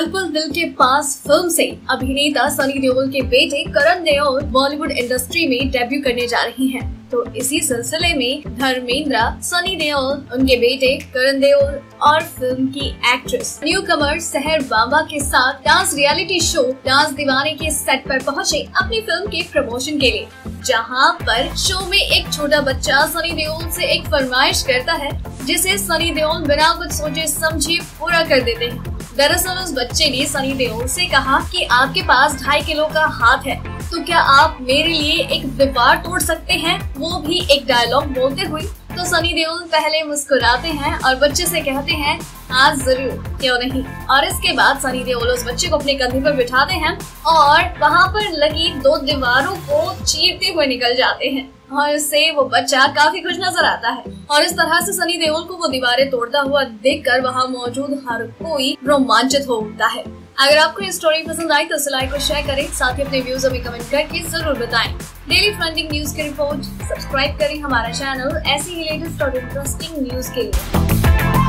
पल दिल के पास फिल्म से अभिनेता सनी देओल के बेटे करण देओल बॉलीवुड इंडस्ट्री में डेब्यू करने जा रही हैं। तो इसी सिलसिले में धर्मेंद्र, सनी देओल, उनके बेटे करण देओल और फिल्म की एक्ट्रेस न्यू कमर सहर बाबा के साथ डांस रियलिटी शो डांस दीवाने के सेट पर पहुंचे अपनी फिल्म के प्रमोशन के लिए, जहां पर शो में एक छोटा बच्चा सनी देओल से एक फरमाइश करता है, जिसे सनी देओल बिना कुछ सोचे समझे पूरा कर देते हैं। दरअसल उस बच्चे ने सनी देओल से कहा कि आपके पास 2.5 किलो का हाथ है, तो क्या आप मेरे लिए एक दीवार तोड़ सकते हैं, वो भी एक डायलॉग बोलते हुए। तो सनी देओल पहले मुस्कुराते हैं और बच्चे से कहते हैं आज जरूर, क्यों नहीं। और इसके बाद सनी देओल उस बच्चे को अपने कंधे पर बिठाते हैं और वहाँ पर लगी 2 दीवारों को चीरते हुए निकल जाते हैं और इससे वो बच्चा काफी खुश नजर आता है। और इस तरह से सनी देओल को वो दीवारें तोड़ता हुआ देखकर वहाँ मौजूद हर कोई रोमांचित हो उठता है। अगर आपको ये स्टोरी पसंद आई तो इसे लाइक और शेयर करें, साथ ही अपने व्यूज हमें कमेंट करके जरूर बताएं। डेली ट्रेंडिंग न्यूज की रिपोर्ट सब्सक्राइब करें हमारा चैनल ऐसी ही लेटेस्ट और इंटरेस्टिंग न्यूज के लिए।